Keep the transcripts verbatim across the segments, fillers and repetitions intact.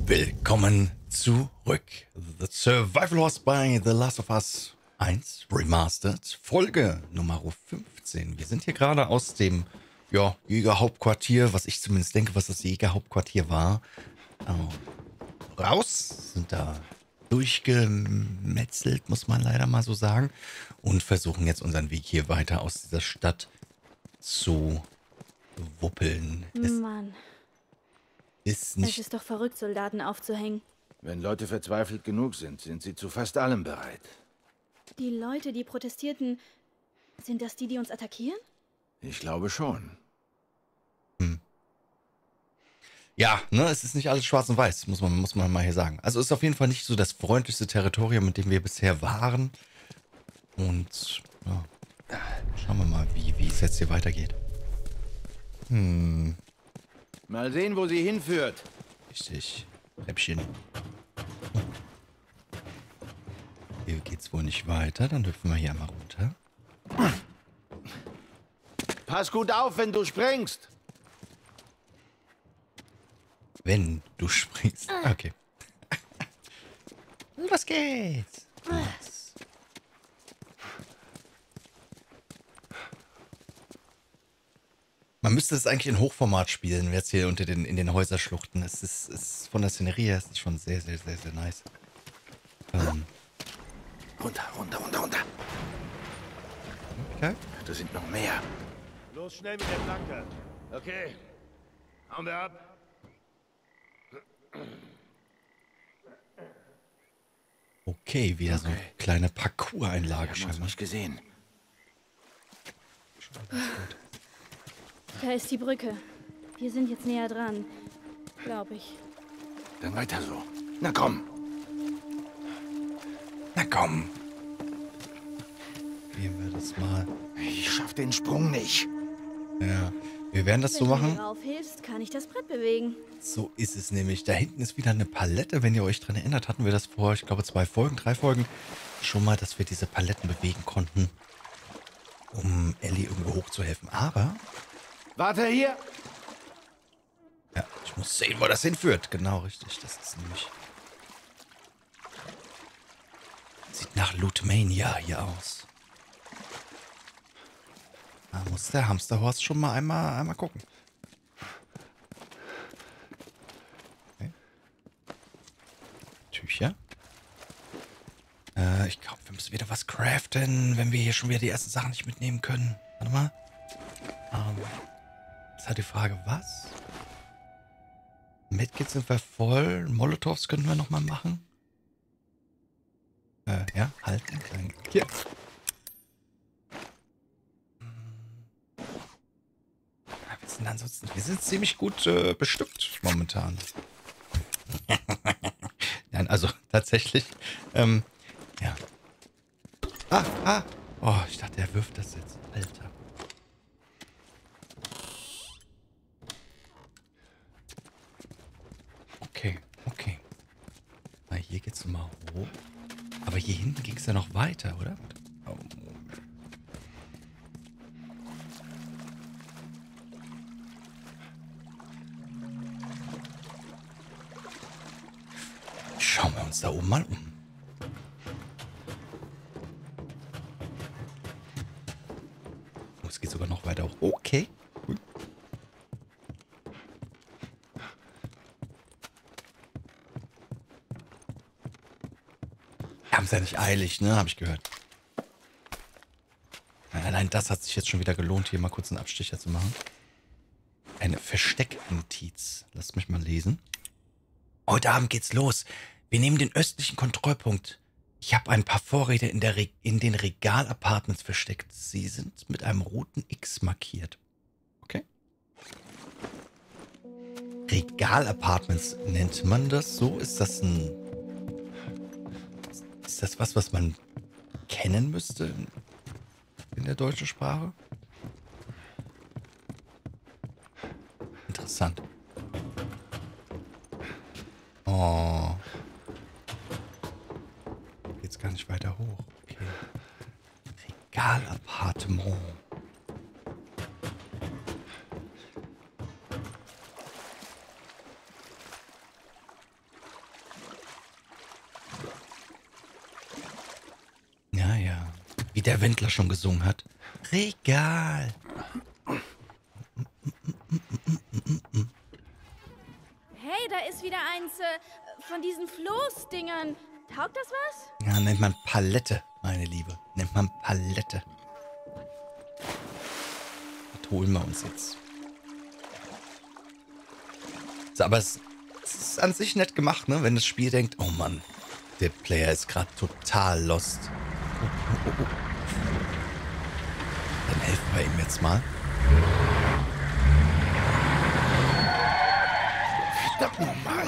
Willkommen zurück. The Survival Horse bei The Last of Us eins Remastered, Folge Nummer fünfzehn. Wir sind hier gerade aus dem ja, Jägerhauptquartier, was ich zumindest denke, was das Jägerhauptquartier war, äh, raus, sind da durchgemetzelt, muss man leider mal so sagen, und versuchen jetzt unseren Weg hier weiter aus dieser Stadt zu wuppeln. Es Mann, ist es nicht... ist doch verrückt, Soldaten aufzuhängen. Wenn Leute verzweifelt genug sind, sind sie zu fast allem bereit. Die Leute, die protestierten, sind das die, die uns attackieren? Ich glaube schon. Ja, ne, es ist nicht alles schwarz und weiß, muss man, muss man mal hier sagen. Also es ist auf jeden Fall nicht so das freundlichste Territorium, mit dem wir bisher waren. Und ja, schauen wir mal, wie, wie es jetzt hier weitergeht. Hm, Mal sehen, wo sie hinführt. richtig. Treppchen. Hier geht's wohl nicht weiter, dann hüpfen wir hier einmal runter. Pass gut auf, wenn du springst. Wenn du springst. Okay. Los geht's. Los. Man müsste es eigentlich in Hochformat spielen, jetzt hier unter den, in den Häuserschluchten. Es ist, es ist von der Szenerie her ist es schon sehr, sehr, sehr, sehr nice. Ähm, Runter, runter, runter, runter. okay. Da sind noch mehr. Los, schnell mit der Flanke. Okay. Hauen wir ab. Okay, wieder so eine Okay. kleine Parcours-Einlage Wir haben uns scheinbar. nicht gesehen. Da ist die Brücke. Wir sind jetzt näher dran, glaube ich. Dann weiter so. Na komm. Na komm. Gehen wir das mal. Ich schaff den Sprung nicht. Ja, wir werden das so Wenn du machen. mir raufhilfst, kann ich das Brett bewegen. So ist es nämlich. Da hinten ist wieder eine Palette. Wenn ihr euch dran erinnert, hatten wir das vor, ich glaube, zwei Folgen, drei Folgen schon mal, dass wir diese Paletten bewegen konnten, um Ellie irgendwo hochzuhelfen. Aber, Warte hier. ja, ich muss sehen, wo das hinführt. Genau, richtig. Das ist nämlich... Sieht nach Lootmania hier aus. Da muss der Hamsterhorst schon mal einmal, einmal gucken. Okay. Tücher. Äh, ich glaube, wir müssen wieder was craften, wenn wir hier schon wieder die ersten Sachen nicht mitnehmen können. Warte mal. Ähm, jetzt hat die Frage, was? Medkits sind wir voll. Molotovs können wir nochmal machen. Äh, ja, halten. Dann hier. Ja, wir sind ansonsten, wir sind ziemlich gut äh, bestückt momentan. Nein, also tatsächlich, ähm, ja. Ah, ah. Oh, ich dachte, er wirft das jetzt. Alter. Okay, okay. Na, hier geht's mal hoch. Aber hier hinten ging es ja noch weiter, oder? Oh, Moment. Schauen wir uns da oben mal um. Oh, es geht sogar noch weiter hoch. Okay. Cool. Haben es ja nicht eilig, ne? Habe ich gehört. Allein das hat sich jetzt schon wieder gelohnt, hier mal kurz einen Abstecher zu machen. Eine Verstecknotiz. Lasst mich mal lesen. Heute Abend geht's los. Wir nehmen den östlichen Kontrollpunkt. Ich habe ein paar Vorräte in, der Re in den Regalapartments versteckt. Sie sind mit einem roten X markiert. Okay. Regalapartments nennt man das so? Ist das ein... Ist das was, was man kennen müsste in der deutschen Sprache? Interessant. Oh. Geht's gar nicht weiter hoch. Okay. Regalappartement. Wie der Wendler schon gesungen hat. Regal. Hey, da ist wieder eins äh, von diesen Floßdingern. Taugt das was? Ja, nennt man Palette, meine Liebe. Nennt man Palette. Das holen wir uns jetzt. So, aber es, es ist an sich nett gemacht, ne? Wenn das Spiel denkt, oh Mann, der Player ist gerade total lost. Oh, oh, oh, oh. Dann helfen wir ihm jetzt mal. Verdammt nochmal.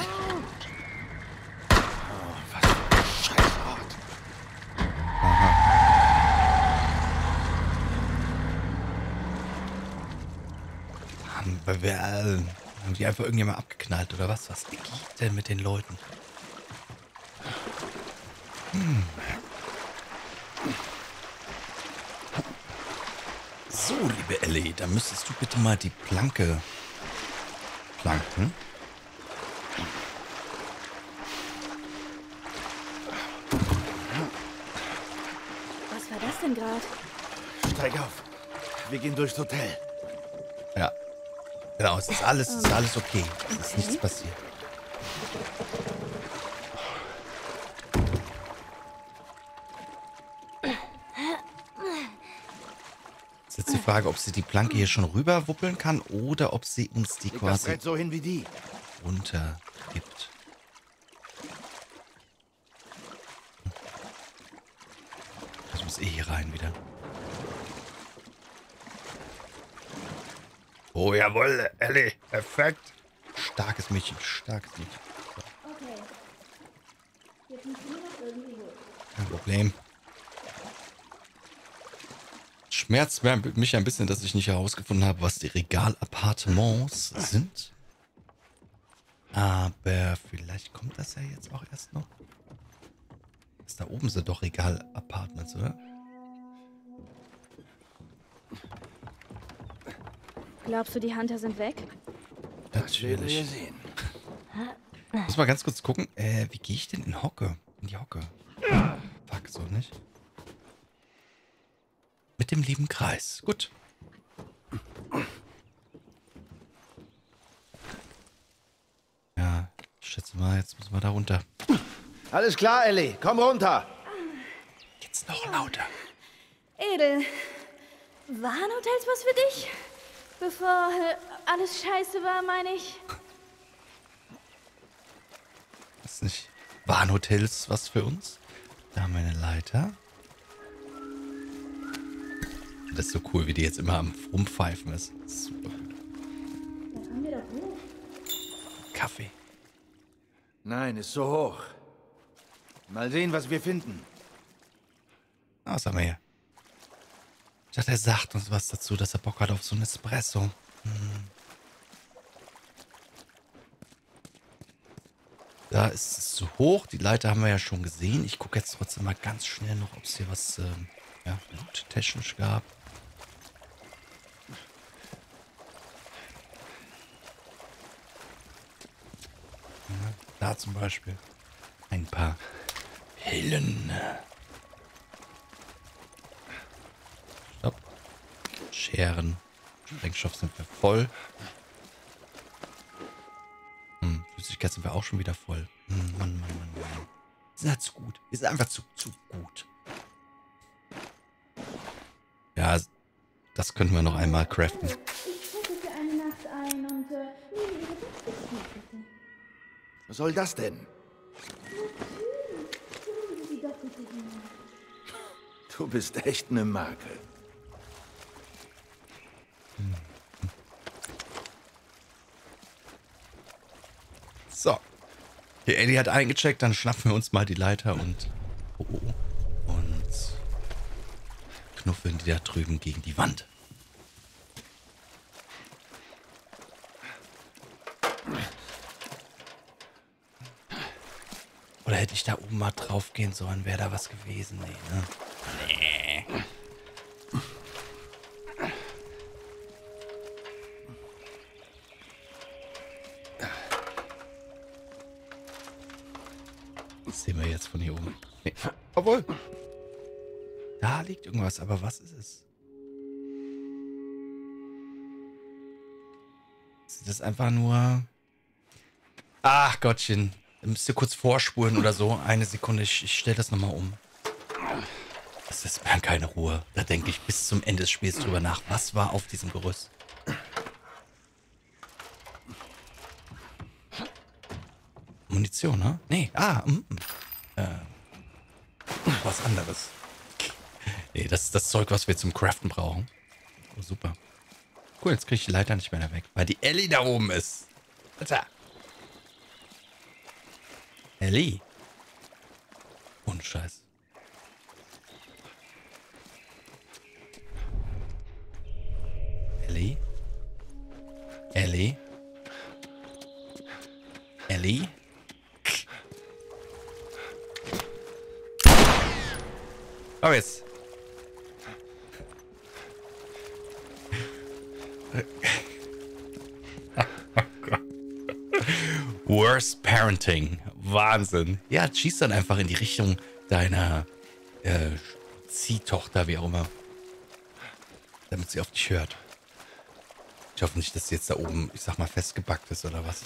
Oh, was für ein Scheißort. Haben wir, wir, äh, haben die einfach irgendjemand abgeknallt oder was? Was geht denn mit den Leuten? Hm. So, liebe Ellie, dann müsstest du bitte mal die Planke planken. Was war das denn gerade? Steig auf. Wir gehen durchs Hotel. Ja. Genau, es ist alles, es ist alles okay. Es ist Okay. nichts passiert. Ist jetzt die Frage, ob sie die Planke hier schon rüber wuppeln kann oder ob sie uns die Leg das quasi Brett so hin wie die. runter gibt. Ich muss eh hier rein wieder. Oh, jawohl, Ellie. Perfekt. Starkes Mädchen, starkes Mädchen. Okay. Jetzt müssen wir noch irgendwie hoch. Kein Problem. Schmerzt mich ein bisschen, dass ich nicht herausgefunden habe, was die Regalappartements sind. Aber vielleicht kommt das ja jetzt auch erst noch. Das da oben sind doch Regalapartments, oder? Glaubst du, die Hunter sind weg? Das werden wir Natürlich. sehen. Muss mal ganz kurz gucken. Äh, wie gehe ich denn in Hocke? In die Hocke. Fuck, so nicht. Mit dem lieben Kreis. Gut. Ja, ich schätze mal, jetzt müssen wir da runter. Alles klar, Ellie. Komm runter. Jetzt noch lauter. Edel, waren Hotels was für dich? Bevor äh, alles scheiße war, meine ich. Ist nicht Warnhotels was für uns? Da haben wir eine Leiter. Das ist so cool, wie die jetzt immer am Rumpfeifen ist. Das ist super gut. Was haben wir da hoch? Kaffee. Nein, ist so hoch. Mal sehen, was wir finden. Ah, was haben wir hier? Ich dachte, er sagt uns was dazu, dass er Bock hat auf so ein Espresso. Hm. Da ist es zu hoch. Die Leiter haben wir ja schon gesehen. Ich gucke jetzt trotzdem mal ganz schnell noch, ob es hier was ähm, ja, technisch gab. Ja, da zum Beispiel ein paar Pillen. Stopp. Scheren. Sprengstoff sind wir voll. Hm, Flüssigkeit sind wir auch schon wieder voll. Hm, Mann, Mann, Mann, Mann. Wir sind halt zu gut. Wir sind einfach zu, zu gut. Ja, das könnten wir noch einmal craften. Ich checke für eine Nacht ein und äh, nehme Ihre Bettbezüge, bitte. Was soll das denn? Tun Sie doch bitte hin. Du bist echt eine Marke. So. Die Ellie hat eingecheckt, dann schnappen wir uns mal die Leiter und... Oh, oh, oh. Und... knuffeln die da drüben gegen die Wand. Oder hätte ich da oben mal drauf gehen sollen, wäre da was gewesen? Nee, ne? Nee. Das sehen wir jetzt von hier oben. Nee. Obwohl. Da liegt irgendwas, aber was ist es? Ist das einfach nur... Ach Gottchen. Da müsst ihr kurz vorspulen oder so. Eine Sekunde, ich, ich stelle das nochmal um. Das ist mir keine Ruhe. Da denke ich bis zum Ende des Spiels drüber nach. Was war auf diesem Gerüst? Munition, ne? Nee, ah, mm, mm. Äh, was anderes. Nee, das ist das Zeug, was wir zum Craften brauchen. Oh, super. Cool, jetzt kriege ich die Leiter nicht mehr da weg, weil die Ellie da oben ist. Alter. Ellie. Ohne Scheiß. Ellie? Ellie? Ellie? Oh, jetzt. Oh Gott. Worst Parenting. Wahnsinn. Ja, schieß dann einfach in die Richtung deiner äh, Ziehtochter, wie auch immer. Damit sie auf dich hört. Ich hoffe nicht, dass sie jetzt da oben, ich sag mal, festgebackt ist oder was.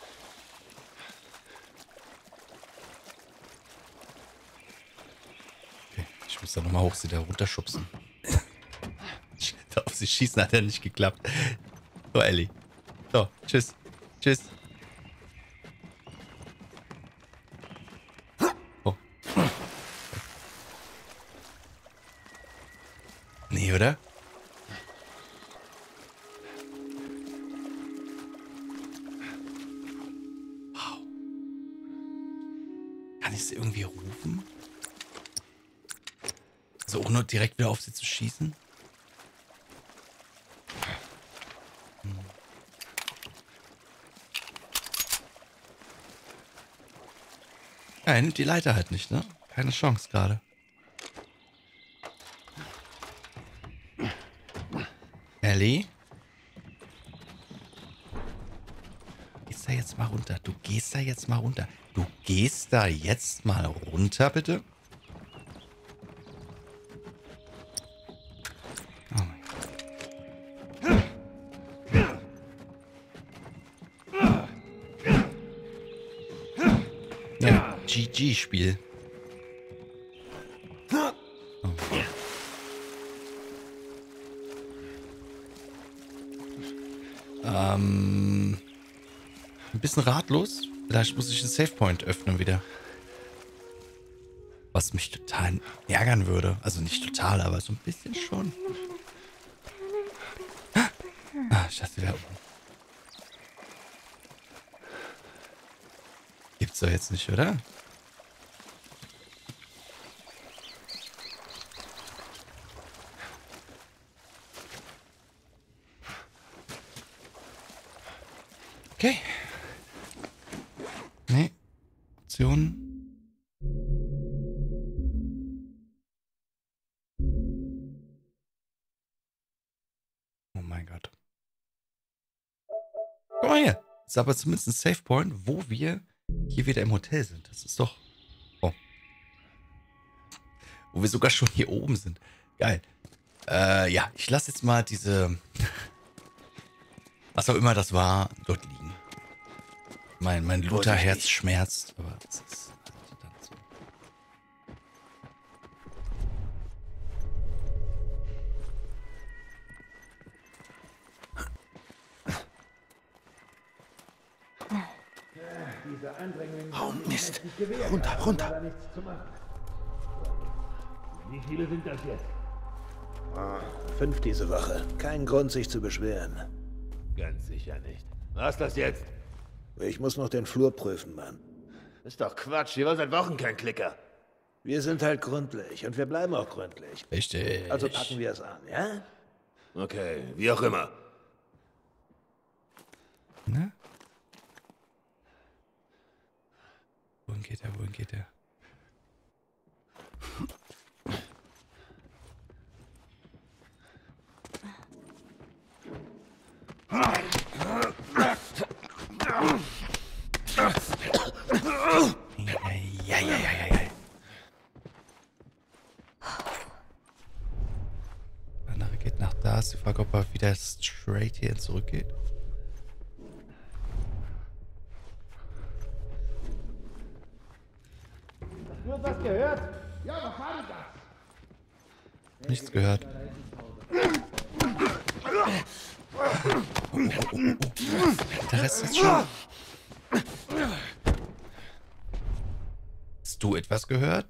Okay, ich muss da nochmal hoch, sie da runterschubsen. Auf sie schießen hat ja nicht geklappt. So, Ellie. So, tschüss. Tschüss. Oh. Nee, oder? Wow. Kann ich sie irgendwie rufen? Also ohne direkt wieder auf sie zu schießen? Ja, er nimmt die Leiter halt nicht, ne? Keine Chance gerade. Ellie? Gehst da jetzt mal runter. Du gehst da jetzt mal runter. Du gehst da jetzt mal runter, bitte? Oh mein Gott. Ja, G G-Spiel. Oh. Ähm, ein bisschen ratlos. Vielleicht muss ich einen Savepoint öffnen wieder. Was mich total ärgern würde. Also nicht total, aber so ein bisschen schon. Ah, ich dachte, Werbung. Gibt's doch jetzt nicht, oder? Okay. Nee. Optionen. Oh mein Gott. Guck mal hier. Ist aber zumindest ein Save Point, wo wir hier wieder im Hotel sind. Das ist doch... Oh. Wo wir sogar schon hier oben sind. Geil. Äh, ja, ich lasse jetzt mal diese... Was auch immer das war, dort liegen. Mein, mein Lutherherz schmerzt, aber es ist halt dann so. Oh, Mist. Runter, runter. Wie viele sind das jetzt? Ah, fünf diese Woche. Kein Grund, sich zu beschweren. Ganz sicher nicht. Was das jetzt? Ich muss noch den Flur prüfen, Mann. Ist doch Quatsch, hier war seit Wochen kein Klicker. Wir sind halt gründlich und wir bleiben auch gründlich. Richtig. Also packen wir es an, ja? Okay, wie auch immer. Ne? Wohin geht er? Wohin geht er? Ja, ja, ja, ja. Da ist die Frage, ob er wieder straight hier zurückgeht. Du hast was gehört? Ja, was war denn das? Nichts gehört. Oh, oh, oh, oh. Der Rest ist schon. Hast du etwas gehört?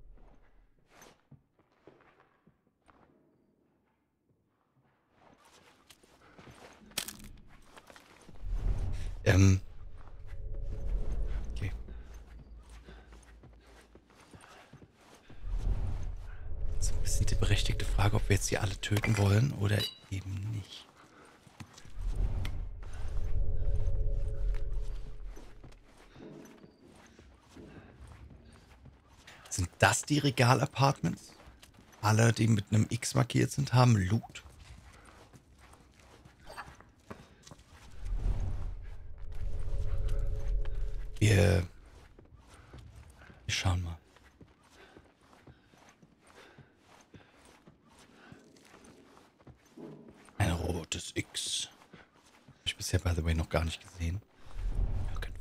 Ähm. Okay. Das ist ein bisschen die berechtigte Frage, ob wir jetzt hier alle töten wollen oder eben nicht. Sind das die Regal-Apartments? Alle, die mit einem X markiert sind, haben Loot. Wir, wir schauen mal. Ein rotes X. Habe ich bisher, by the way, noch gar nicht gesehen. Ja, kein-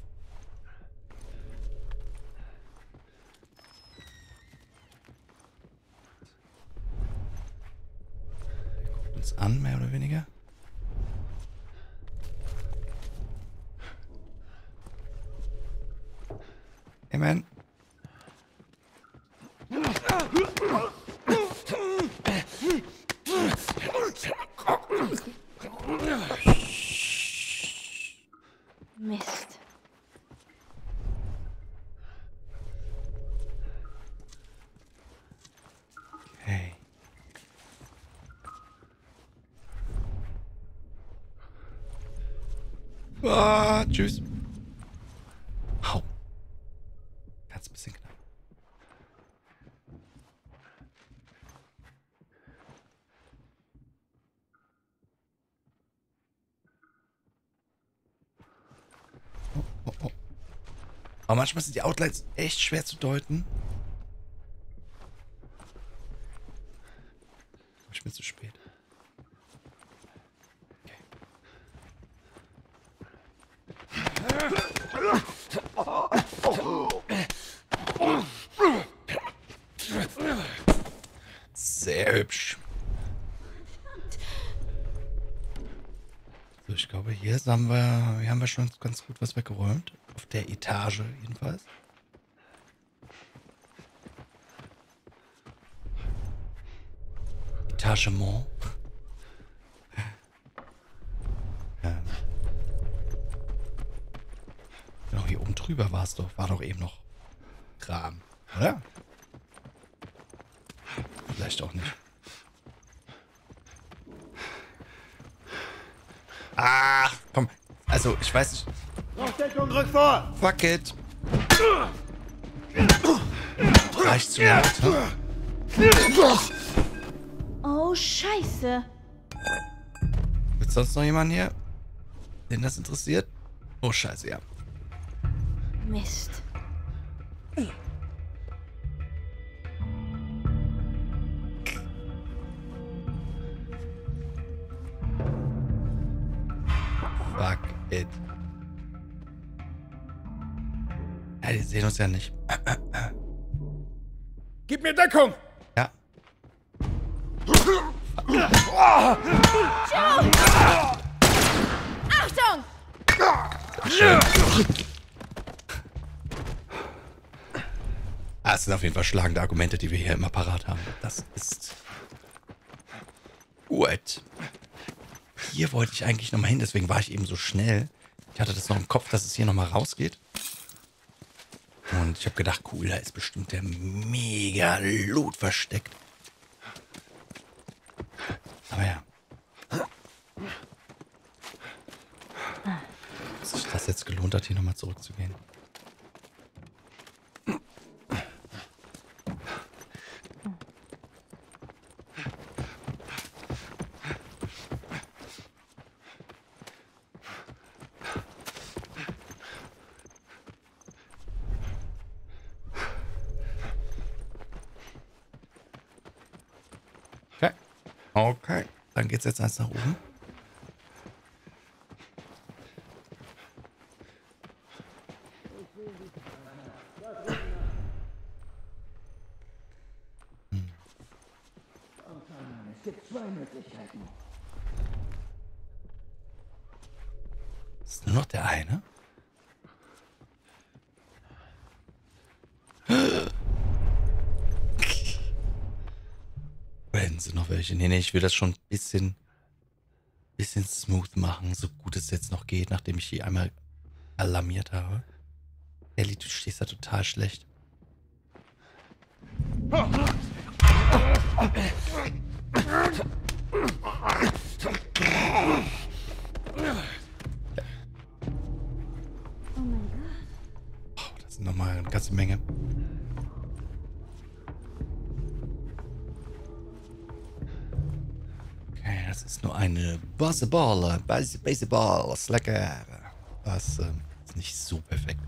Der guckt uns an, mehr oder weniger. Hey, man. Mist. Okay. Ah, tschüss. Au. Ganz ein bisschen knapp. Oh, oh, oh. Aber manchmal sind die Outlines echt schwer zu deuten. Ich bin zu spät. Okay. Sehr hübsch. So, ich glaube, hier haben wir, hier haben wir schon ganz gut was weggeräumt. Auf der Etage jedenfalls. Etagement. Ähm. Genau, hier oben drüber war es doch. War doch eben noch Kram, oder? Vielleicht auch nicht. Ach, komm. Also, ich weiß nicht. Aufdeckung, rück vor! Fuck it. Reicht zu laut, ne? Oh, Scheiße. Gibt sonst noch jemanden hier, den das interessiert? Oh, scheiße, ja. Mist. Fuck it. Ja, die sehen uns ja nicht. Gib mir Deckung! Ja. Achtung! Schön. Ah, es sind auf jeden Fall schlagende Argumente, die wir hier immer parat haben. Das ist gut. Hier wollte ich eigentlich nochmal hin, deswegen war ich eben so schnell. Ich hatte das noch im Kopf, dass es hier nochmal rausgeht. Und ich habe gedacht, cool, da ist bestimmt der mega Loot versteckt. Aber ja. Dass sich das jetzt gelohnt hat, hier nochmal zurückzugehen. Okay. Okay. Dann geht's jetzt eins nach oben. Hm. Es gibt zwei Möglichkeiten. Ist nur noch der eine? Wenn sie noch welche. Nee, nee, ich will das schon ein bisschen, bisschen smooth machen, so gut es jetzt noch geht, nachdem ich die einmal alarmiert habe. Ellie, du stehst da total schlecht. Oh mein Gott. Oh, das sind nochmal eine ganze Menge. Okay, das ist nur eine Baseball, Base- Baseball, Slacker. Das äh, ist nicht so perfekt.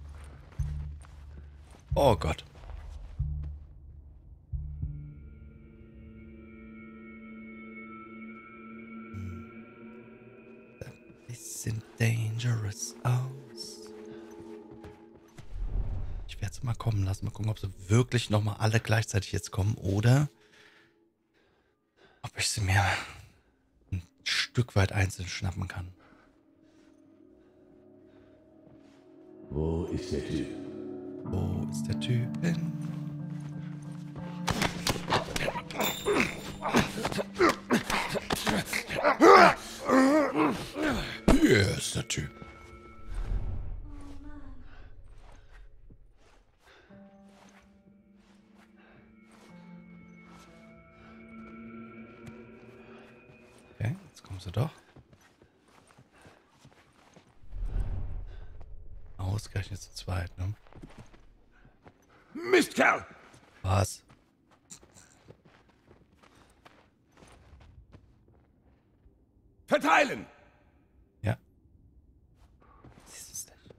Oh Gott. Ein bisschen dangerous aus. Ich werde es mal kommen lassen. Mal gucken, ob sie wirklich nochmal alle gleichzeitig jetzt kommen oder ob ich sie mir ein Stück weit einzeln schnappen kann. Wo ist der Typ? Wo ist der Typ hin? Hier ist der Typ. Okay, jetzt kommen sie doch. Ausgerechnet zu zweit, ne? Mistkerl! Was? Verteilen! Ja. Siehst du's nicht?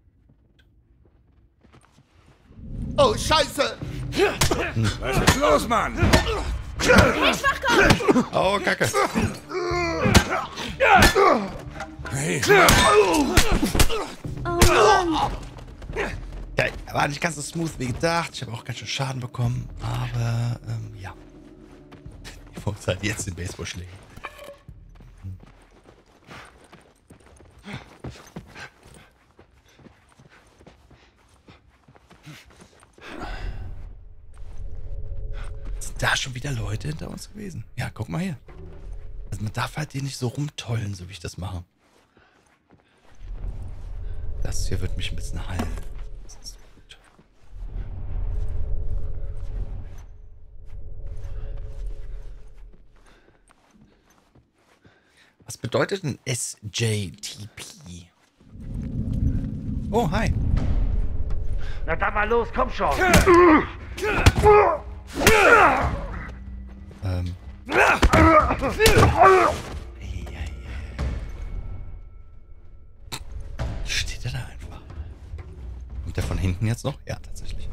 Oh, Scheiße! Was ist los, Mann? Oh, Kacke. Hey, Oh Mann. Ja, war nicht ganz so smooth wie gedacht. Ich habe auch ganz schön Schaden bekommen. Aber, ähm, ja. Ich wollte halt jetzt den Baseballschläger. Sind da schon wieder Leute hinter uns gewesen? Ja, guck mal hier. Also man darf halt hier nicht so rumtollen, so wie ich das mache. Das hier wird mich ein bisschen heilen. Das ist gut. Was bedeutet ein S J T P? Oh, hi. Na dann mal los, komm schon. Ähm. Steht er da einfach? Kommt der von hinten jetzt noch? Ja, tatsächlich.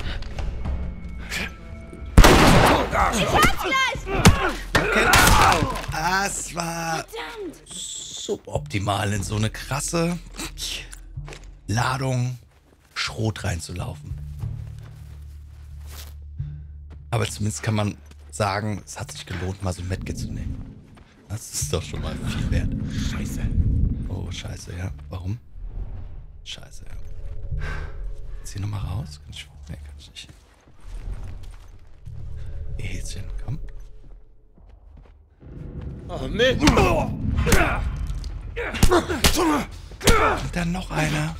Okay. Das war Verdammt. suboptimal, in so eine krasse Ladung Schrot reinzulaufen. Aber zumindest kann man sagen, es hat sich gelohnt, mal so ein Medkit zu nehmen. Das ist doch schon mal viel wert. Scheiße. Oh, scheiße, ja. Warum? Scheiße, ja. Jetzt hier nochmal raus? Kann ich, nee, kann ich nicht. Häschen, komm. Oh, Mist! Und dann noch einer.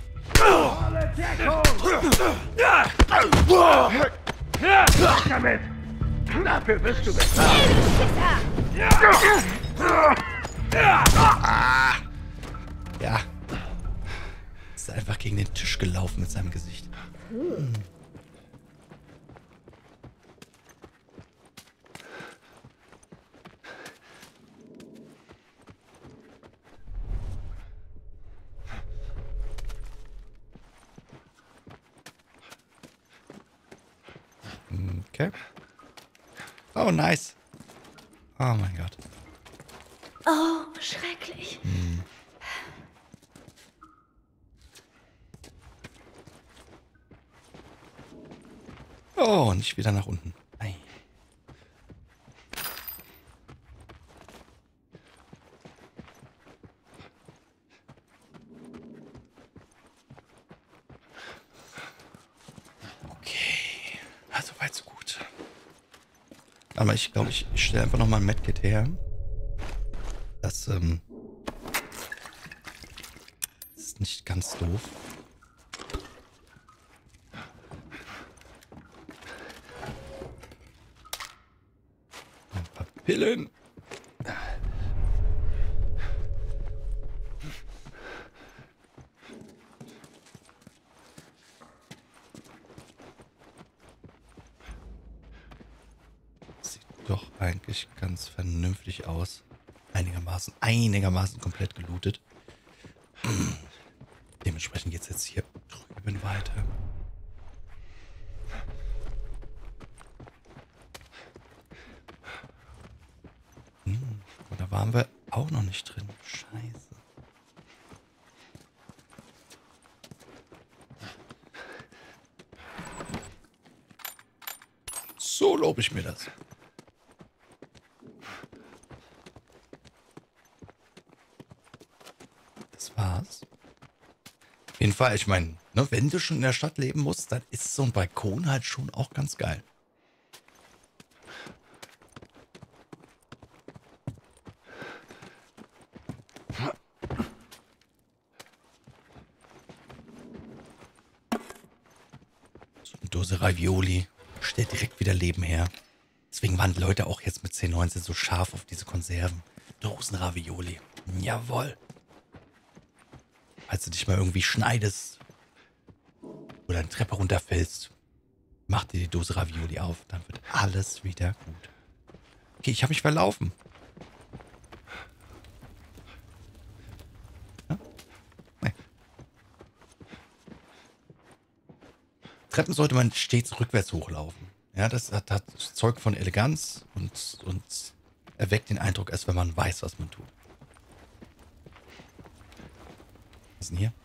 Damit. Dafür bist du besser. Ja. Ist einfach gegen den Tisch gelaufen mit seinem Gesicht. Hm. Okay. Oh, nice. Oh mein Gott. Oh, schrecklich. Hm. Oh, nicht wieder nach unten. Ei. Okay. Also weit so gut. Aber ich glaube, ich, ich stelle einfach nochmal ein Medkit her. Das, ähm... ist nicht ganz doof. Ein paar Pillen. Sieht doch eigentlich ganz vernünftig aus. Einigermaßen, einigermaßen komplett gelootet. Dementsprechend geht es jetzt hier drüben weiter. Hm, da waren wir auch noch nicht drin. Scheiße. So lobe ich mir das. Das war's. Auf jeden Fall, ich meine, ne, wenn du schon in der Stadt leben musst, dann ist so ein Balkon halt schon auch ganz geil. So eine Dose Ravioli stellt direkt wieder Leben her. Deswegen waren die Leute auch jetzt mit zehn neunzehn so scharf auf diese Konserven. Dosen Ravioli. Jawohl. Falls du dich mal irgendwie schneidest oder eine Treppe runterfällst, mach dir die Dose Ravioli auf, dann wird alles wieder gut. Okay, ich habe mich verlaufen. Ja? Nee. Treppen sollte man stets rückwärts hochlaufen. Ja, das hat, hat Zeug von Eleganz und, und erweckt den Eindruck erst, wenn man weiß, was man tut. Was ist denn hier?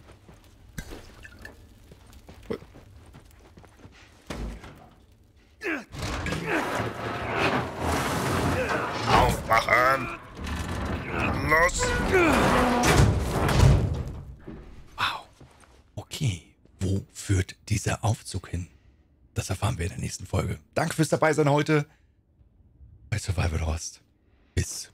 Cool. Aufwachen! Los! Wow. Okay. Wo führt dieser Aufzug hin? Das erfahren wir in der nächsten Folge. Danke fürs Dabeisein heute bei Survival Horst. Bis